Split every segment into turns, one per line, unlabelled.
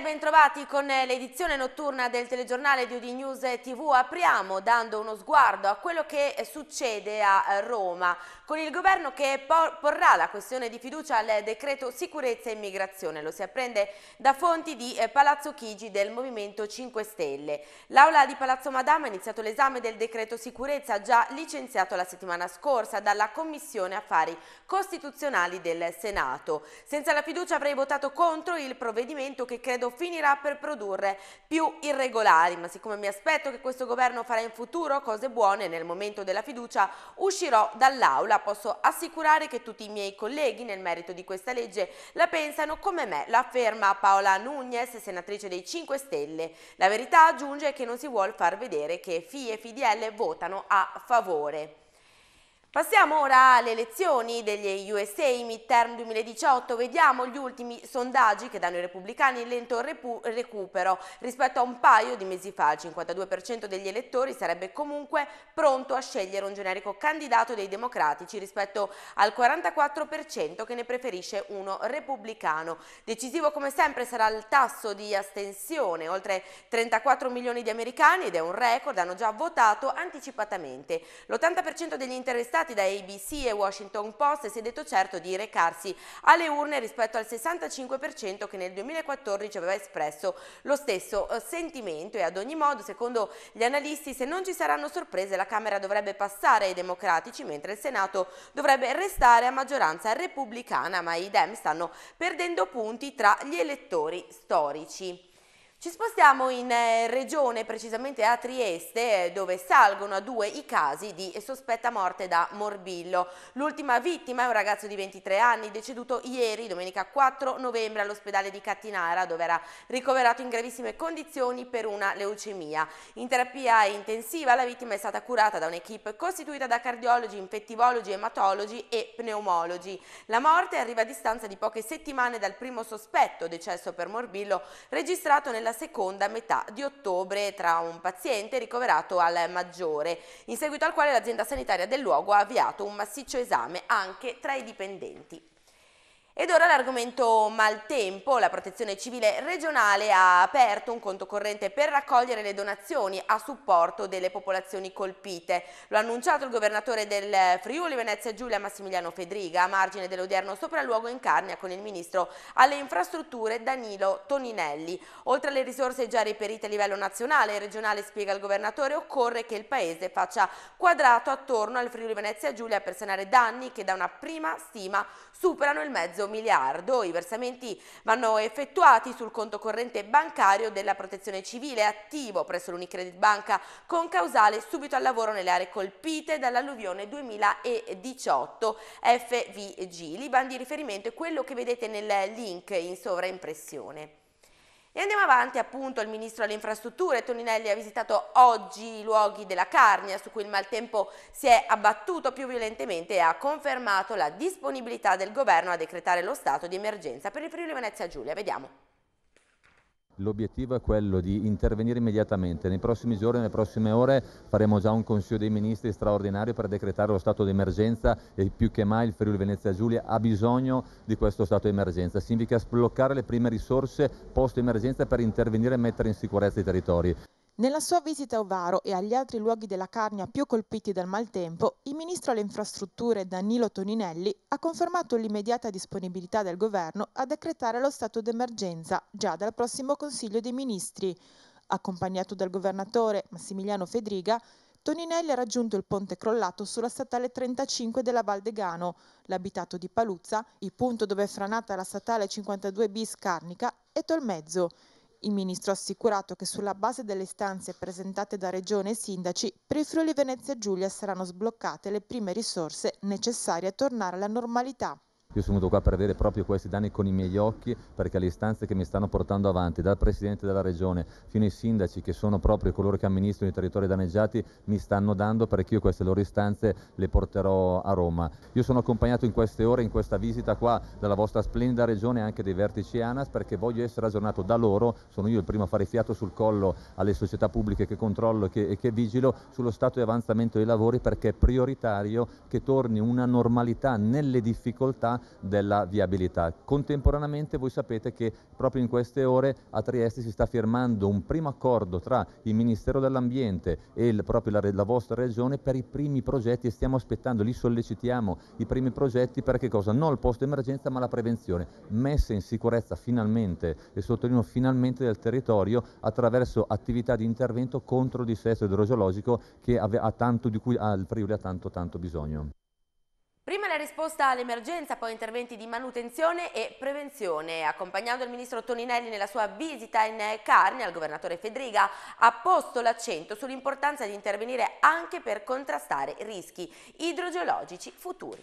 bentrovati con l'edizione notturna del telegiornale di UD News TV. Apriamo dando uno sguardo a quello che succede a Roma, con il governo che porrà la questione di fiducia al decreto sicurezza e immigrazione. Lo si apprende da fonti di Palazzo Chigi del Movimento 5 Stelle. L'aula di Palazzo Madama ha iniziato l'esame del decreto sicurezza già licenziato la settimana scorsa dalla Commissione Affari Costituzionali del Senato. Senza la fiducia avrei votato contro il provvedimento che credo finirà per produrre più irregolari, ma siccome mi aspetto che questo governo farà in futuro cose buone, nel momento della fiducia uscirò dall'aula. Posso assicurare che tutti i miei colleghi nel merito di questa legge la pensano come me, la afferma Paola Nugnes, senatrice dei 5 Stelle. La verità, aggiunge, è che non si vuol far vedere che FI e FDL votano a favore. Passiamo ora alle elezioni degli USA midterm 2018. Vediamo gli ultimi sondaggi che danno i repubblicani in lento recupero rispetto a un paio di mesi fa. Il 52% degli elettori sarebbe comunque pronto a scegliere un generico candidato dei democratici rispetto al 44% che ne preferisce uno repubblicano. Decisivo come sempre sarà il tasso di astensione. Oltre 34 milioni di americani, ed è un record, hanno già votato anticipatamente. L'80% degli interessati da ABC e Washington Post si è detto certo di recarsi alle urne rispetto al 65% che nel 2014 aveva espresso lo stesso sentimento, e ad ogni modo, secondo gli analisti, se non ci saranno sorprese, la Camera dovrebbe passare ai democratici mentre il Senato dovrebbe restare a maggioranza repubblicana, ma i Dem stanno perdendo punti tra gli elettori storici. Ci spostiamo in regione, precisamente a Trieste, dove salgono a 2 i casi di sospetta morte da morbillo. L'ultima vittima è un ragazzo di 23 anni, deceduto ieri, domenica 4 novembre, all'ospedale di Cattinara, dove era ricoverato in gravissime condizioni per una leucemia. In terapia intensiva la vittima è stata curata da un'equipe costituita da cardiologi, infettivologi, ematologi e pneumologi. La morte arriva a distanza di poche settimane dal primo sospetto decesso per morbillo registrato nella seconda metà di ottobre tra un paziente ricoverato al Maggiore, in seguito al quale l'azienda sanitaria del luogo ha avviato un massiccio esame anche tra i dipendenti. Ed ora l'argomento maltempo. La Protezione Civile regionale ha aperto un conto corrente per raccogliere le donazioni a supporto delle popolazioni colpite. Lo ha annunciato il governatore del Friuli Venezia Giulia Massimiliano Fedriga a margine dell'odierno sopralluogo in Carnia con il ministro alle infrastrutture Danilo Toninelli. Oltre alle risorse già reperite a livello nazionale e regionale, spiega il governatore, occorre che il paese faccia quadrato attorno al Friuli Venezia Giulia per sanare danni che da una prima stima superano il mezzo miliardo. I versamenti vanno effettuati sul conto corrente bancario della Protezione Civile attivo presso l'Unicredit Banca con causale subito al lavoro nelle aree colpite dall'alluvione 2018 FVG. L'IBAN di riferimento è quello che vedete nel link in sovraimpressione. E andiamo avanti, appunto, il ministro alle infrastrutture Toninelli ha visitato oggi i luoghi della Carnia su cui il maltempo si è abbattuto più violentemente e ha confermato la disponibilità del governo a decretare lo stato di emergenza per il Friuli Venezia Giulia. Vediamo.
L'obiettivo è quello di intervenire immediatamente. Nei prossimi giorni, nelle prossime ore faremo già un Consiglio dei Ministri straordinario per decretare lo stato di emergenza, e più che mai il Friuli Venezia Giulia ha bisogno di questo stato di emergenza. Significa sbloccare le prime risorse post emergenza per intervenire e mettere in sicurezza i territori.
Nella sua visita a Ovaro e agli altri luoghi della Carnia più colpiti dal maltempo, il ministro alle infrastrutture Danilo Toninelli ha confermato l'immediata disponibilità del governo a decretare lo stato d'emergenza già dal prossimo Consiglio dei Ministri. Accompagnato dal governatore Massimiliano Fedriga, Toninelli ha raggiunto il ponte crollato sulla statale 35 della Val Degano, l'abitato di Paluzza, il punto dove è franata la statale 52 bis Carnica e Tolmezzo. Il ministro ha assicurato che sulla base delle istanze presentate da Regione e sindaci, per il Friuli Venezia Giulia saranno sbloccate le prime risorse necessarie a tornare alla normalità.
Io sono venuto qua per vedere proprio questi danni con i miei occhi, perché le istanze che mi stanno portando avanti, dal Presidente della Regione fino ai sindaci, che sono proprio coloro che amministrano i territori danneggiati, mi stanno dando, perché io queste loro istanze le porterò a Roma. Io sono accompagnato in queste ore, in questa visita qua, dalla vostra splendida Regione e anche dei vertici ANAS, perché voglio essere aggiornato da loro. Sono io il primo a fare fiato sul collo alle società pubbliche che controllo e che vigilo sullo stato di avanzamento dei lavori, perché è prioritario che torni una normalità nelle difficoltà della viabilità. Contemporaneamente voi sapete che proprio in queste ore a Trieste si sta firmando un primo accordo tra il Ministero dell'Ambiente e proprio la vostra regione per i primi progetti, e stiamo aspettando, li sollecitiamo, i primi progetti per che cosa? Non il post emergenza ma la prevenzione, messa in sicurezza finalmente, e sottolineo finalmente, del territorio attraverso attività di intervento contro il dissesto idrogeologico di cui il Friuli ha tanto bisogno.
Prima la risposta all'emergenza, poi interventi di manutenzione e prevenzione. Accompagnando il ministro Toninelli nella sua visita in Carnia, il governatore Fedriga ha posto l'accento sull'importanza di intervenire anche per contrastare rischi idrogeologici futuri.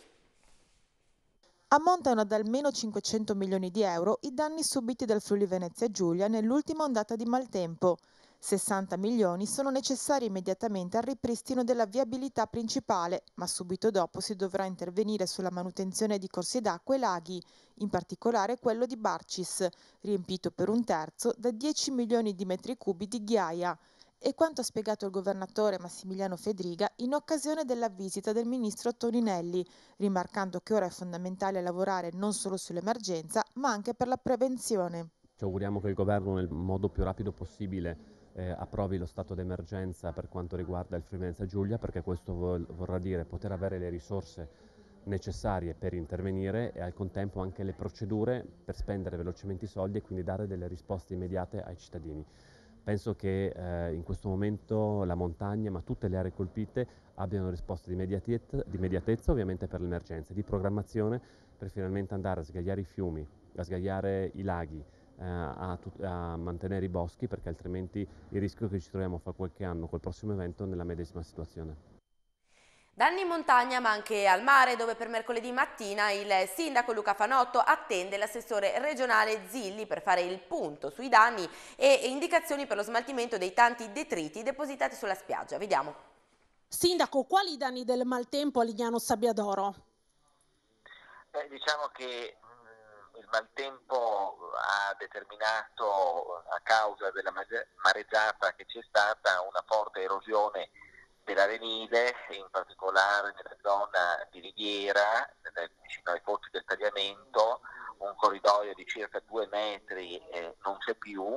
Ammontano ad almeno 500 milioni di euro i danni subiti dal Friuli Venezia Giulia nell'ultima ondata di maltempo. 60 milioni sono necessari immediatamente al ripristino della viabilità principale, ma subito dopo si dovrà intervenire sulla manutenzione di corsi d'acqua e laghi, in particolare quello di Barcis, riempito per un terzo da 10 milioni di metri cubi di ghiaia. E quanto ha spiegato il governatore Massimiliano Fedriga in occasione della visita del ministro Toninelli, rimarcando che ora è fondamentale lavorare non solo sull'emergenza, ma anche per la prevenzione.
Ci auguriamo che il governo nel modo più rapido possibile approvi lo stato d'emergenza per quanto riguarda il Friuli Venezia Giulia, perché questo vorrà dire poter avere le risorse necessarie per intervenire e al contempo anche le procedure per spendere velocemente i soldi e quindi dare delle risposte immediate ai cittadini. Penso che in questo momento la montagna, ma tutte le aree colpite, abbiano risposte di immediatezza ovviamente per l'emergenza, di programmazione per finalmente andare a sgagliare i fiumi, a sgagliare i laghi, a mantenere i boschi, perché altrimenti il rischio è che ci troviamo fra qualche anno col prossimo evento nella medesima situazione.
Danni in montagna ma anche al mare, dove per mercoledì mattina il sindaco Luca Fanotto attende l'assessore regionale Zilli per fare il punto sui danni e indicazioni per lo smaltimento dei tanti detriti depositati sulla spiaggia. Vediamo.
Sindaco, quali i danni del maltempo a Lignano Sabbiadoro?
Diciamo che il maltempo ha determinato, a causa della mareggiata che c'è stata, una forte erosione dell'arenile, in particolare nella zona di Riviera, vicino ai pozzi del tagliamento. Un corridoio di circa 2 metri non c'è più,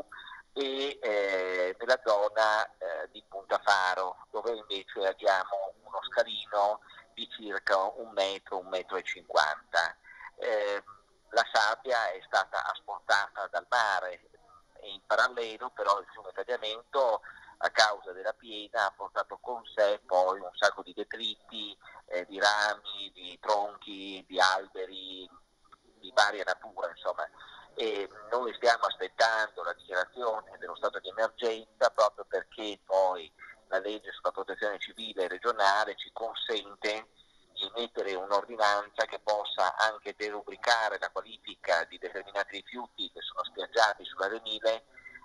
e nella zona di Punta Faro, dove invece abbiamo uno scalino di circa 1 metro, 1,50 metri. La sabbia è stata asportata dal mare e in parallelo però il fiume Tagliamento, a causa della piena, ha portato con sé poi un sacco di detriti, di rami, di tronchi, di alberi di varia natura, insomma. E noi stiamo aspettando la dichiarazione dello stato di emergenza, proprio perché poi la legge sulla protezione civile regionale ci consente di emettere un'ordinanza che possa anche derubricare la qualifica di determinati rifiuti che sono spiaggiati sull'arenile,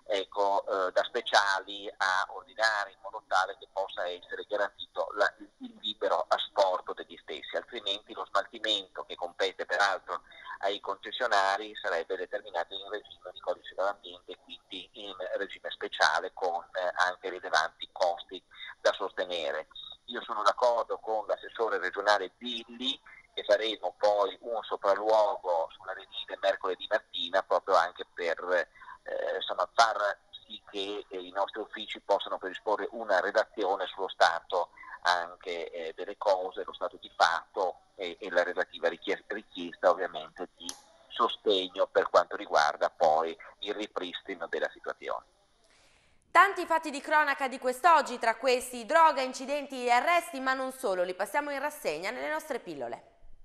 da speciali a ordinari, in modo tale che possa essere garantito il libero asporto degli stessi, altrimenti lo smaltimento, che compete peraltro ai concessionari, sarebbe determinato in regime di codice dell'ambiente, quindi in regime speciale, con anche rilevanti costi da sostenere. Io sono d'accordo con l'assessore regionale Zilli che faremo poi un sopralluogo sull'arenile mercoledì mattina, proprio anche per far sì che i nostri uffici possano predisporre una redazione sullo stato anche delle cose, lo stato di fatto e la relativa richiesta ovviamente di sostegno per quanto riguarda poi il ripristino della situazione.
Tanti fatti di cronaca di quest'oggi, tra questi droga, incidenti e arresti, ma non solo, li passiamo in rassegna nelle nostre pillole.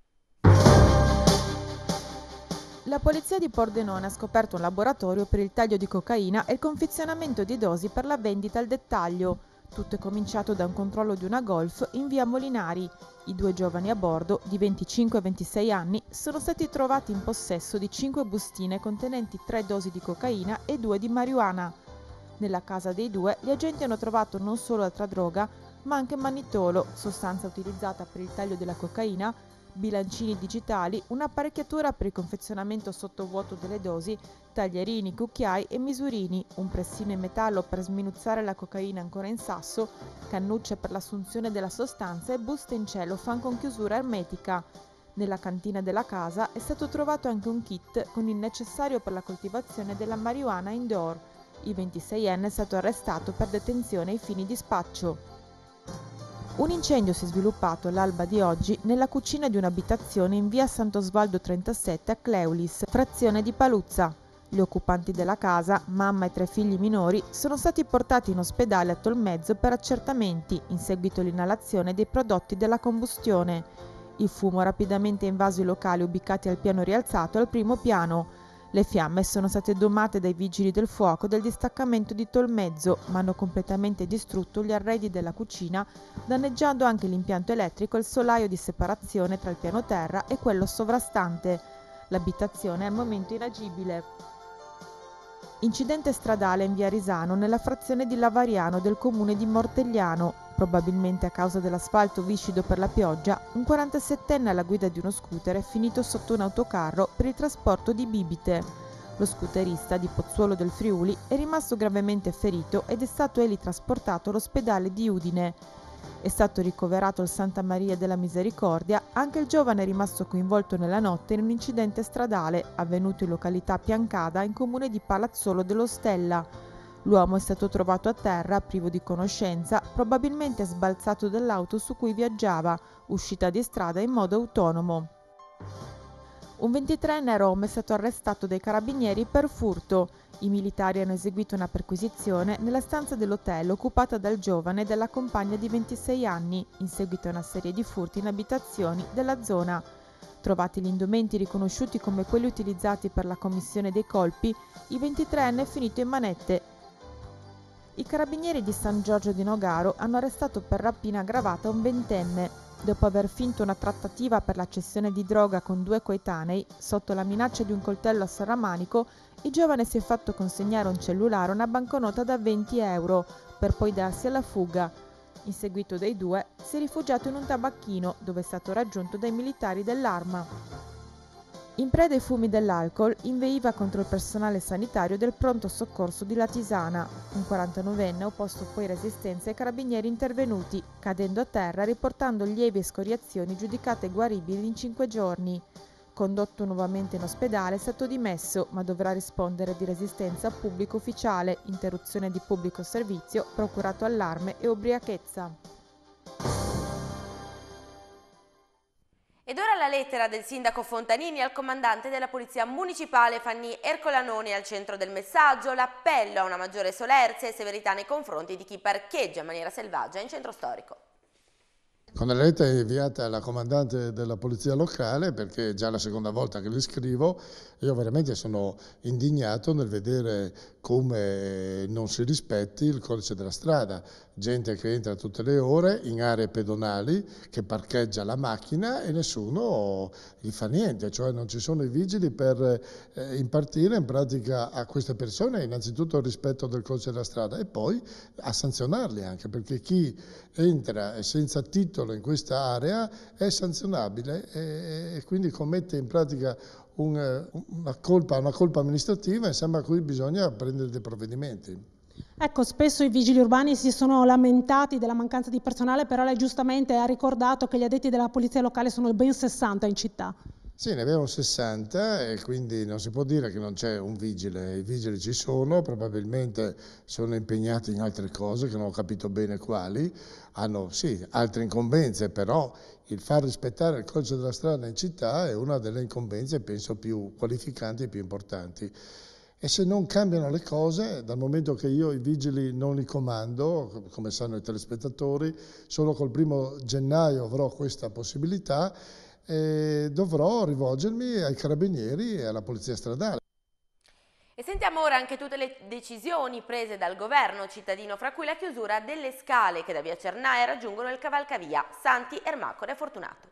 La polizia di Pordenone ha scoperto un laboratorio per il taglio di cocaina e il confezionamento di dosi per la vendita al dettaglio. Tutto è cominciato da un controllo di una Golf in via Molinari. I 2 giovani a bordo, di 25 e 26 anni, sono stati trovati in possesso di 5 bustine contenenti 3 dosi di cocaina e 2 di marijuana. Nella casa dei 2 gli agenti hanno trovato non solo altra droga, ma anche mannitolo, sostanza utilizzata per il taglio della cocaina, bilancini digitali, un'apparecchiatura per il confezionamento sottovuoto delle dosi, taglierini, cucchiai e misurini, un pressino in metallo per sminuzzare la cocaina ancora in sasso, cannucce per l'assunzione della sostanza e buste in cellophane con chiusura ermetica. Nella cantina della casa è stato trovato anche un kit con il necessario per la coltivazione della marijuana indoor. Il 26enne è stato arrestato per detenzione ai fini di spaccio. Un incendio si è sviluppato all'alba di oggi nella cucina di un'abitazione in via Sant'Osvaldo 37 a Cleulis, frazione di Paluzza. Gli occupanti della casa, mamma e 3 figli minori, sono stati portati in ospedale a Tolmezzo per accertamenti in seguito all'inalazione dei prodotti della combustione. Il fumo ha rapidamente invaso i locali ubicati al piano rialzato e al primo piano. Le fiamme sono state domate dai vigili del fuoco del distaccamento di Tolmezzo, ma hanno completamente distrutto gli arredi della cucina, danneggiando anche l'impianto elettrico e il solaio di separazione tra il piano terra e quello sovrastante. L'abitazione è al momento inagibile. Incidente stradale in via Risano nella frazione di Lavariano del comune di Mortegliano. Probabilmente a causa dell'asfalto viscido per la pioggia, un 47enne alla guida di uno scooter è finito sotto un autocarro per il trasporto di bibite. Lo scooterista di Pozzuolo del Friuli è rimasto gravemente ferito ed è stato trasportato all'ospedale di Udine. È stato ricoverato al Santa Maria della Misericordia anche il giovane è rimasto coinvolto nella notte in un incidente stradale avvenuto in località Piancada in comune di Palazzolo dello Stella. L'uomo è stato trovato a terra, privo di conoscenza, probabilmente sbalzato dall'auto su cui viaggiava, uscita di strada in modo autonomo. Un 23enne a Roma è stato arrestato dai carabinieri per furto. I militari hanno eseguito una perquisizione nella stanza dell'hotel occupata dal giovane e dalla compagna di 26 anni, in seguito a una serie di furti in abitazioni della zona. Trovati gli indumenti riconosciuti come quelli utilizzati per la commissione dei colpi, il 23enne è finito in manette. I carabinieri di San Giorgio di Nogaro hanno arrestato per rapina aggravata un 20enne. Dopo aver finto una trattativa per la cessione di droga con 2 coetanei, sotto la minaccia di un coltello a serramanico, il giovane si è fatto consegnare un cellulare e una banconota da 20 euro, per poi darsi alla fuga. In seguito dei 2 si è rifugiato in un tabacchino, dove è stato raggiunto dai militari dell'Arma. In preda ai fumi dell'alcol, inveiva contro il personale sanitario del pronto soccorso di Latisana. Un 49enne ha opposto poi resistenza ai carabinieri intervenuti, cadendo a terra e riportando lievi escoriazioni giudicate guaribili in 5 giorni. Condotto nuovamente in ospedale, è stato dimesso, ma dovrà rispondere di resistenza a pubblico ufficiale, interruzione di pubblico servizio, procurato allarme e ubriachezza.
Ed ora la lettera del sindaco Fontanini al comandante della Polizia Municipale Fanny Ercolanoni al centro del messaggio, l'appello a una maggiore solerzia e severità nei confronti di chi parcheggia in maniera selvaggia in centro storico.
Con la lettera è inviata alla comandante della polizia locale, perché è già la seconda volta che le scrivo. Io veramente sono indignato nel vedere come non si rispetti il codice della strada. Gente che entra tutte le ore in aree pedonali, che parcheggia la macchina e nessuno gli fa niente, cioè non ci sono i vigili per impartire in pratica a queste persone innanzitutto il rispetto del codice della strada e poi a sanzionarli anche, perché chi entra senza titolo in questa area è sanzionabile e quindi commette in pratica una colpa amministrativa, insieme a cui bisogna prendere dei provvedimenti.
Ecco, spesso i vigili urbani si sono lamentati della mancanza di personale, però lei giustamente ha ricordato che gli addetti della polizia locale sono ben 60 in città.
Sì, ne abbiamo 60 e quindi non si può dire che non c'è un vigile. I vigili ci sono, probabilmente sono impegnati in altre cose che non ho capito bene quali. Hanno sì altre incombenze, però il far rispettare il codice della strada in città è una delle incombenze, penso, più qualificanti e più importanti. E se non cambiano le cose, dal momento che io i vigili non li comando, come sanno i telespettatori, solo col 1° gennaio avrò questa possibilità e dovrò rivolgermi ai carabinieri e alla polizia stradale.
E sentiamo ora anche tutte le decisioni prese dal governo cittadino, fra cui la chiusura delle scale che da via Cernaia raggiungono il cavalcavia Santi Ermacora Fortunato.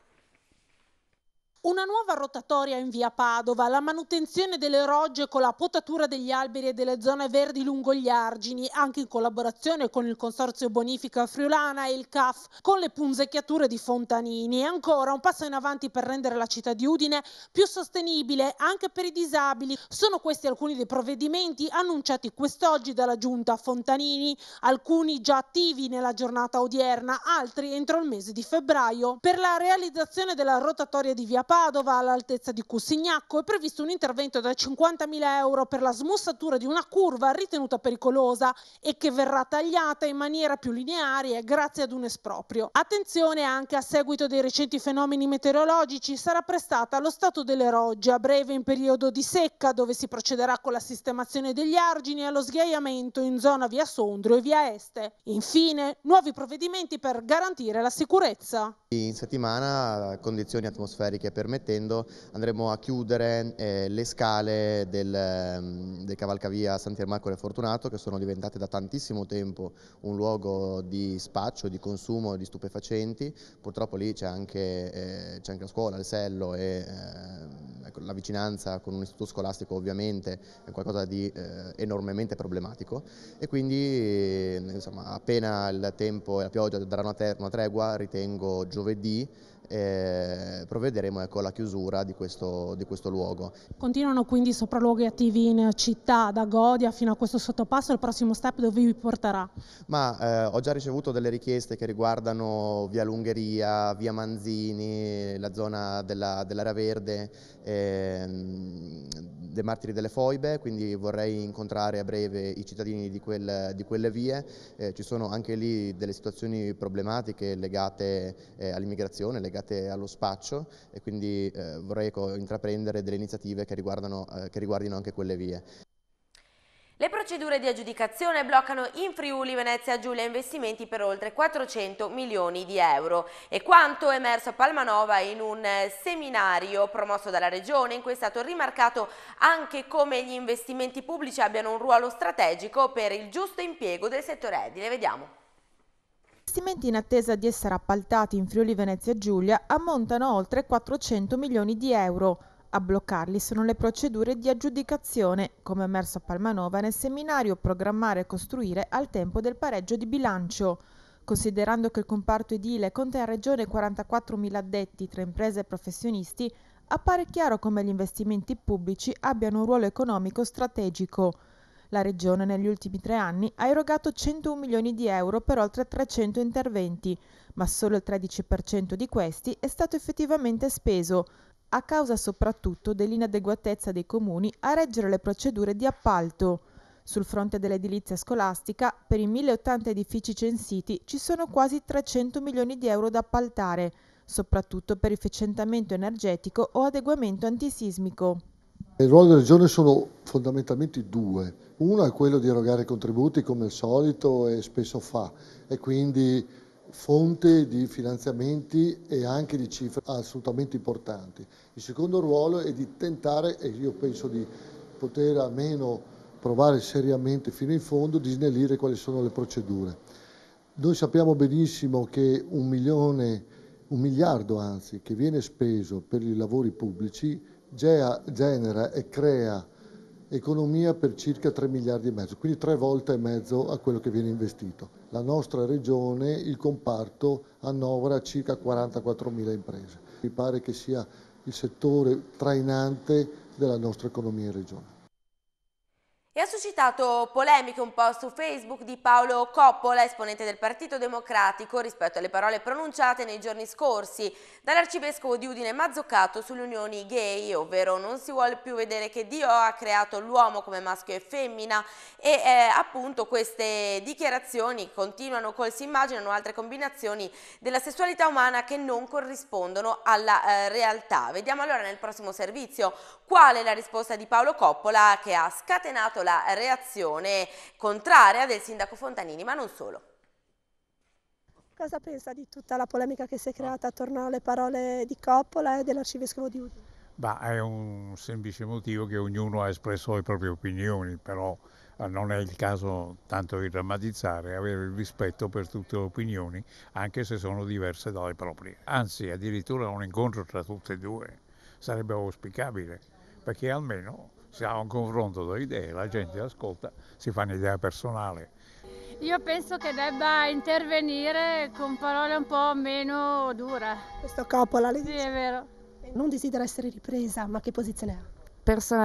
Una nuova rotatoria in via Padova, la manutenzione delle rogge con la potatura degli alberi e delle zone verdi lungo gli argini, anche in collaborazione con il Consorzio Bonifica Friulana e il CAF, con le punzecchiature di Fontanini. E ancora un passo in avanti per rendere la città di Udine più sostenibile anche per i disabili. Sono questi alcuni dei provvedimenti annunciati quest'oggi dalla Giunta Fontanini, alcuni già attivi nella giornata odierna, altri entro il mese di febbraio. Per la realizzazione della rotatoria di via Padova Padova all'altezza di Cussignacco è previsto un intervento da 50.000 euro per la smussatura di una curva ritenuta pericolosa e che verrà tagliata in maniera più lineare grazie ad un esproprio. Attenzione anche a seguito dei recenti fenomeni meteorologici sarà prestata allo stato delle rogge a breve in periodo di secca, dove si procederà con la sistemazione degli argini e allo sghiaiamento in zona via Sondrio e via Este. Infine, nuovi provvedimenti per garantire la sicurezza.
In settimana, condizioni atmosferiche permettendo, andremo a chiudere le scale del cavalcavia Sant'Ermacolo e Fortunato, che sono diventate da tantissimo tempo un luogo di spaccio, di consumo di stupefacenti. Purtroppo lì c'è anche la scuola, il Sello e ecco, la vicinanza con un istituto scolastico ovviamente è qualcosa di enormemente problematico, e quindi insomma, appena il tempo e la pioggia daranno una tregua, ritengo giovedì provvederemo alla chiusura di questo luogo.
Continuano quindi i sopralluoghi attivi in città, da Godia fino a questo sottopasso. Il prossimo step dove vi porterà?
Ma ho già ricevuto delle richieste che riguardano via Lungheria, via Manzini, la zona dell'area verde, dei Martiri delle Foibe, quindi vorrei incontrare a breve i cittadini di quelle vie. Ci sono anche lì delle situazioni problematiche legate all'immigrazione, legate allo spaccio, e quindi vorrei intraprendere delle iniziative che riguardino anche quelle vie.
Le procedure di aggiudicazione bloccano in Friuli Venezia Giulia investimenti per oltre 400 milioni di euro. E quanto emerso a Palmanova in un seminario promosso dalla Regione, in cui è stato rimarcato anche come gli investimenti pubblici abbiano un ruolo strategico per il giusto impiego del settore edile. Vediamo.
Gli investimenti in attesa di essere appaltati in Friuli Venezia Giulia ammontano a oltre 400 milioni di euro. A bloccarli sono le procedure di aggiudicazione, come emerso a Palmanova nel seminario Programmare e costruire al tempo del pareggio di bilancio. Considerando che il comparto edile conta in regione 44.000 addetti tra imprese e professionisti, appare chiaro come gli investimenti pubblici abbiano un ruolo economico strategico. La Regione negli ultimi 3 anni ha erogato 101 milioni di euro per oltre 300 interventi, ma solo il 13% di questi è stato effettivamente speso, a causa soprattutto dell'inadeguatezza dei comuni a reggere le procedure di appalto. Sul fronte dell'edilizia scolastica, per i 1080 edifici censiti ci sono quasi 300 milioni di euro da appaltare, soprattutto per efficientamento energetico o adeguamento antisismico.
Il ruolo della Regione sono fondamentalmente 2. Uno è quello di erogare contributi come al solito e spesso fa, e quindi fonte di finanziamenti e anche di cifre assolutamente importanti. Il secondo ruolo è di tentare, e io penso di poter almeno provare seriamente fino in fondo, di snellire quali sono le procedure. Noi sappiamo benissimo che un miliardo anzi, che viene speso per i lavori pubblici genera e crea economia per circa 3 miliardi e mezzo, quindi 3 volte e mezzo a quello che viene investito. La nostra regione, il comparto, annovera circa 44.000 imprese. Mi pare che sia il settore trainante della nostra economia in regione.
E ha suscitato polemiche un post su Facebook di Paolo Coppola, esponente del Partito Democratico, rispetto alle parole pronunciate nei giorni scorsi dall'arcivescovo di Udine Mazzoccato sulle unioni gay, ovvero non si vuole più vedere che Dio ha creato l'uomo come maschio e femmina, e appunto queste dichiarazioni continuano col si immaginano altre combinazioni della sessualità umana che non corrispondono alla realtà. Vediamo allora nel prossimo servizio qual è la risposta di Paolo Coppola, che ha scatenato la reazione contraria del sindaco Fontanini, ma non solo.
Cosa pensa di tutta la polemica che si è creata attorno alle parole di Coppola e dell'arcivescovo di Udine?
È un semplice motivo che ognuno ha espresso le proprie opinioni, però non è il caso tanto di drammatizzare, avere il rispetto per tutte le opinioni, anche se sono diverse dalle proprie. Anzi, addirittura un incontro tra tutte e due sarebbe auspicabile, perché almeno si ha un confronto di idee, la gente ascolta, si fa un'idea personale.
Io penso che debba intervenire con parole un po' meno dure.
Questo Coppola, lei dice?
Sì, è vero.
Non desidera essere ripresa, ma che posizione ha?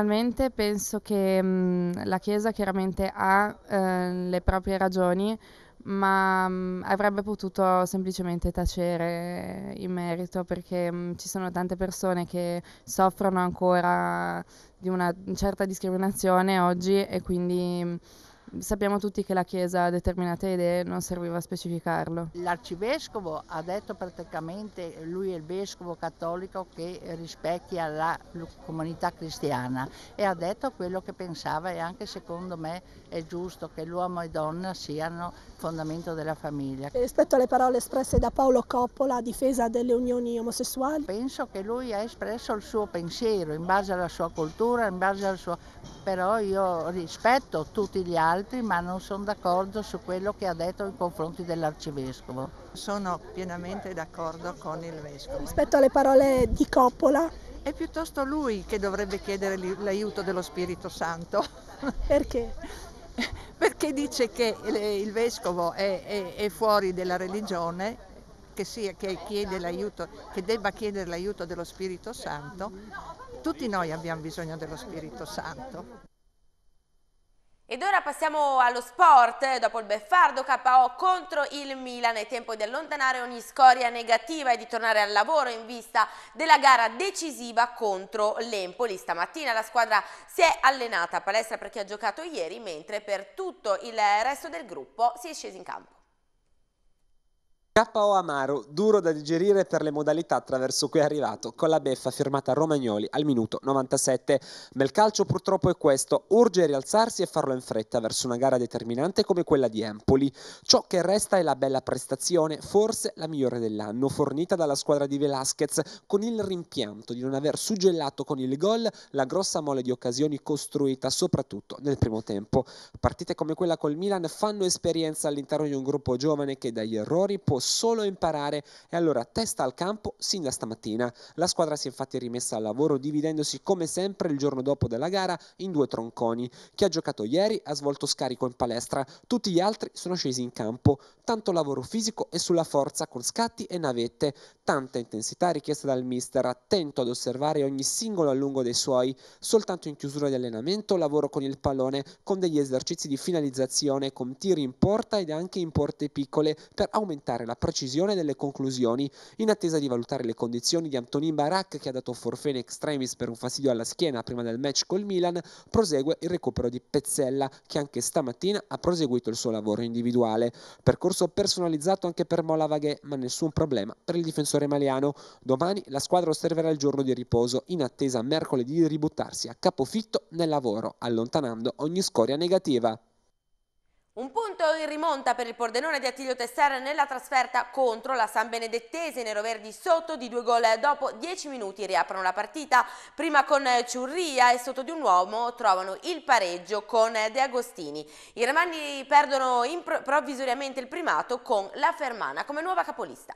Personalmente penso che la Chiesa chiaramente ha le proprie ragioni, ma avrebbe potuto semplicemente tacere in merito, perché ci sono tante persone che soffrono ancora di una certa discriminazione oggi, e quindi sappiamo tutti che la Chiesa ha determinate idee, non serviva a specificarlo.
L'arcivescovo ha detto praticamente, lui è il vescovo cattolico che rispecchia la comunità cristiana, e ha detto quello che pensava, e anche secondo me è giusto che l'uomo e donna siano il fondamento della famiglia.
E rispetto alle parole espresse da Paolo Coppola a difesa delle unioni omosessuali?
Penso che lui ha espresso il suo pensiero in base alla sua cultura, in base al suo... però io rispetto tutti gli altri, ma non sono d'accordo su quello che ha detto in confronti dell'arcivescovo.
Sono pienamente d'accordo con il vescovo.
Rispetto alle parole di Coppola?
È piuttosto lui che dovrebbe chiedere l'aiuto dello Spirito Santo.
Perché?
Perché dice che il vescovo è fuori della religione, che chiede l'aiuto, che debba chiedere l'aiuto dello Spirito Santo. Tutti noi abbiamo bisogno dello Spirito Santo.
Ed ora passiamo allo sport. Dopo il beffardo KO contro il Milan è tempo di allontanare ogni scoria negativa e di tornare al lavoro in vista della gara decisiva contro l'Empoli. Stamattina la squadra si è allenata a palestra per chi ha giocato ieri, mentre per tutto il resto del gruppo si è scesi in campo.
KO amaro, duro da digerire per le modalità attraverso cui è arrivato, con la beffa firmata a Romagnoli al minuto 97. Ma il calcio purtroppo è questo, urge rialzarsi e farlo in fretta verso una gara determinante come quella di Empoli. Ciò che resta è la bella prestazione, forse la migliore dell'anno, fornita dalla squadra di Velasquez, con il rimpianto di non aver suggellato con il gol la grossa mole di occasioni costruita soprattutto nel primo tempo. Partite come quella col Milan fanno esperienza all'interno di un gruppo giovane che dagli errori può solo imparare, e allora testa al campo sin da stamattina. La squadra si è infatti rimessa al lavoro, dividendosi come sempre il giorno dopo della gara in due tronconi. Chi ha giocato ieri ha svolto scarico in palestra, tutti gli altri sono scesi in campo. Tanto lavoro fisico e sulla forza con scatti e navette, tanta intensità richiesta dal mister, attento ad osservare ogni singolo allungo dei suoi. Soltanto in chiusura di allenamento lavoro con il pallone, con degli esercizi di finalizzazione, con tiri in porta ed anche in porte piccole per aumentare la precisione delle conclusioni. In attesa di valutare le condizioni di Antonin Barak, che ha dato forfait in extremis per un fastidio alla schiena prima del match col Milan, prosegue il recupero di Pezzella, che anche stamattina ha proseguito il suo lavoro individuale. Percorso personalizzato anche per Mola Vaghè, ma nessun problema per il difensore maliano. Domani la squadra osserverà il giorno di riposo, in attesa mercoledì di ributtarsi a capofitto nel lavoro, allontanando ogni scoria negativa.
Un punto in rimonta per il Pordenone di Attilio Tesser nella trasferta contro la San Benedettese. I neroverdi sotto di 2 gol dopo 10 minuti riaprono la partita, prima con Ciurria, e sotto di un uomo trovano il pareggio con De Agostini. I Romani perdono provvisoriamente il primato con la Fermana come nuova capolista.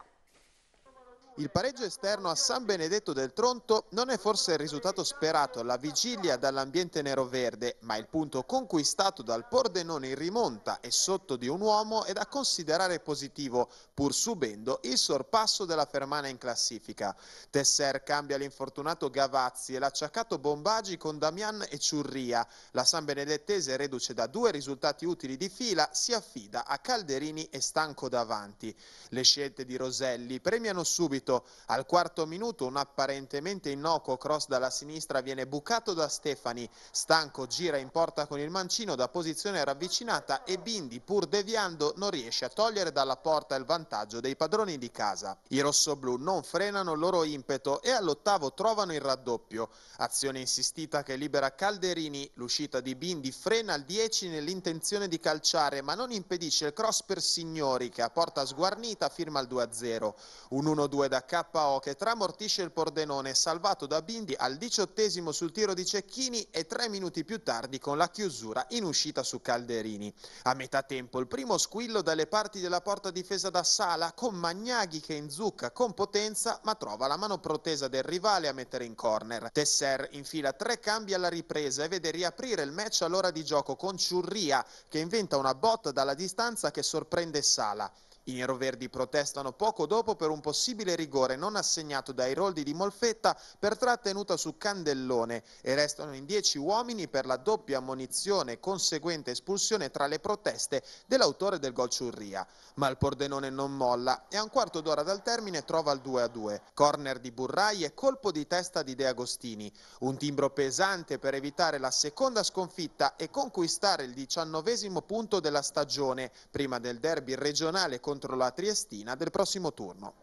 Il pareggio esterno a San Benedetto del Tronto non è forse il risultato sperato alla vigilia dall'ambiente nero-verde, ma il punto conquistato dal Pordenone in rimonta e sotto di un uomo è da considerare positivo, pur subendo il sorpasso della Fermana in classifica. Tesser cambia l'infortunato Gavazzi e l'acciaccato Bombagi con Damian e Ciurria. La San Benedettese, reduce da 2 risultati utili di fila, si affida a Calderini e Stanco davanti. Le scelte di Roselli premiano subito. Al quarto minuto un apparentemente innocuo cross dalla sinistra viene bucato da Stefani. Stanco gira in porta con il mancino da posizione ravvicinata e Bindi, pur deviando, non riesce a togliere dalla porta il vantaggio dei padroni di casa. I rossoblù non frenano il loro impeto e all'ottavo trovano il raddoppio. Azione insistita che libera Calderini. L'uscita di Bindi frena il 10 nell'intenzione di calciare, ma non impedisce il cross per Signori, che a porta sguarnita firma il 2-0. Un 1-2 da KO che tramortisce il Pordenone, salvato da Bindi al 18° sul tiro di Cecchini e 3 minuti più tardi con la chiusura in uscita su Calderini. A metà tempo il primo squillo dalle parti della porta difesa da Sala, con Magnaghi che inzucca con potenza ma trova la mano protesa del rivale a mettere in corner. Tesser infila 3 cambi alla ripresa e vede riaprire il match all'ora di gioco con Ciurria, che inventa una botta dalla distanza che sorprende Sala. I neroverdi protestano poco dopo per un possibile rigore non assegnato dai Roldi di Molfetta per trattenuta su Candellone e restano in 10 uomini per la doppia ammonizione e conseguente espulsione tra le proteste dell'autore del gol Ciurria. Ma il Pordenone non molla e a un quarto d'ora dal termine trova il 2-2. Corner di Burrai e colpo di testa di De Agostini. Un timbro pesante per evitare la seconda sconfitta e conquistare il 19° punto della stagione prima del derby regionale contro la Triestina del prossimo turno.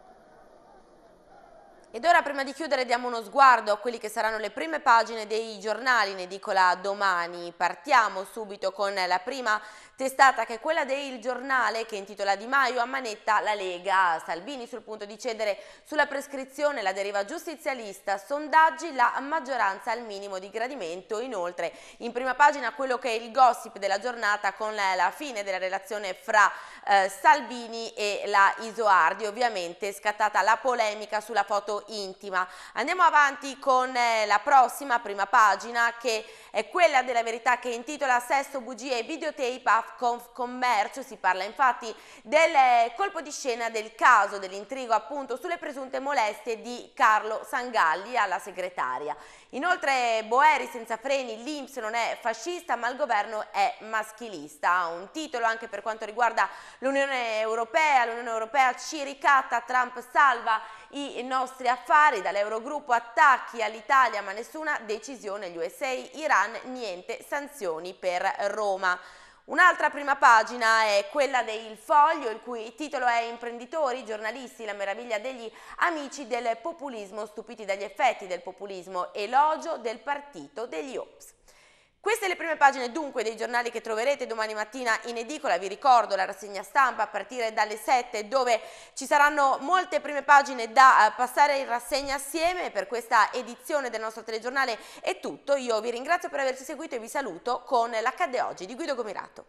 Ed ora, prima di chiudere, diamo uno sguardo a quelli che saranno le prime pagine dei giornali in edicola domani. Partiamo subito con la prima testata, che è quella del Giornale, che intitola Di Maio ammanetta la Lega. Salvini sul punto di cedere sulla prescrizione, la deriva giustizialista, sondaggi, la maggioranza al minimo di gradimento. Inoltre, in prima pagina quello che è il gossip della giornata, con la fine della relazione fra Salvini e la Isoardi. Ovviamente è scattata la polemica sulla foto intima. Andiamo avanti con la prossima prima pagina, che è quella della Verità, che intitola Sesso, bugie e videotape a Confcommercio. Si parla infatti del colpo di scena del caso dell'intrigo appunto sulle presunte molestie di Carlo Sangalli alla segretaria. Inoltre Boeri senza freni, l'Inps non è fascista ma il governo è maschilista. Un titolo anche per quanto riguarda l'Unione Europea ci ricatta, Trump salva i nostri affari, dall'Eurogruppo attacchi all'Italia ma nessuna decisione, gli USA, Iran, niente sanzioni per Roma. Un'altra prima pagina è quella del Foglio, il cui titolo è Imprenditori, giornalisti, la meraviglia degli amici del populismo, stupiti dagli effetti del populismo, elogio del partito degli Ops. Queste le prime pagine dunque dei giornali che troverete domani mattina in edicola. Vi ricordo la rassegna stampa a partire dalle 7, dove ci saranno molte prime pagine da passare in rassegna assieme. Per questa edizione del nostro telegiornale è tutto. Io vi ringrazio per averci seguito e vi saluto con l'Accadde Oggi di Guido Gomirato.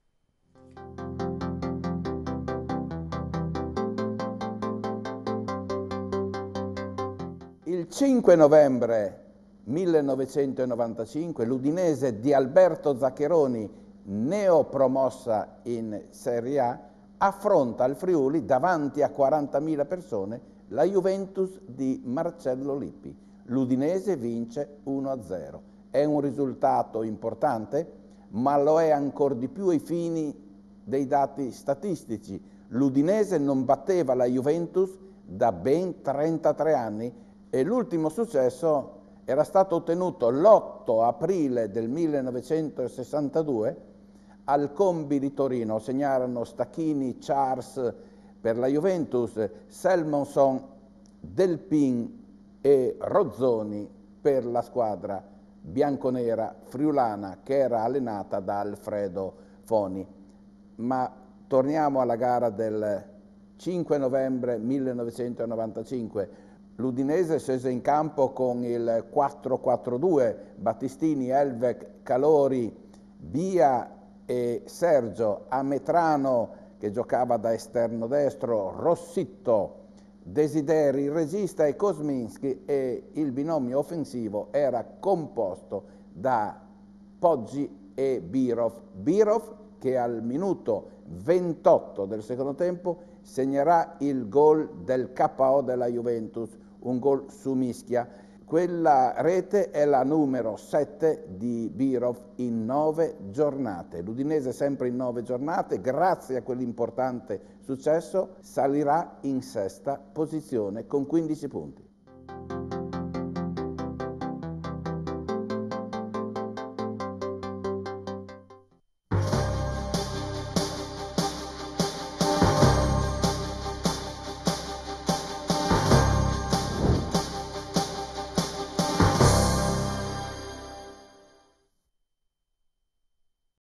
Il 5 novembre 1995 l'Udinese di Alberto Zaccheroni, neopromossa in Serie A, affronta al Friuli davanti a 40.000 persone la Juventus di Marcello Lippi. L'Udinese vince 1-0. È un risultato importante, ma lo è ancor di più ai fini dei dati statistici. L'Udinese non batteva la Juventus da ben 33 anni e l'ultimo successo era stato ottenuto l'8 aprile del 1962 al Combi di Torino. Segnarono Stachini, Charles per la Juventus, Selmonson, Delpin e Rozzoni per la squadra bianconera friulana, che era allenata da Alfredo Foni. Ma torniamo alla gara del 5 novembre 1995. L'Udinese scese in campo con il 4-4-2, Battistini, Elvec, Calori, Bia e Sergio, Ametrano che giocava da esterno destro, Rossitto, Desideri, il regista e Kosminski, e il binomio offensivo era composto da Poggi e Birov. Birov che al minuto 28 del secondo tempo segnerà il gol del KO della Juventus, un gol su mischia. Quella rete è la numero 7 di Birov in 9 giornate. L'Udinese sempre in 9 giornate, grazie a quell'importante successo, salirà in sesta posizione con 15 punti.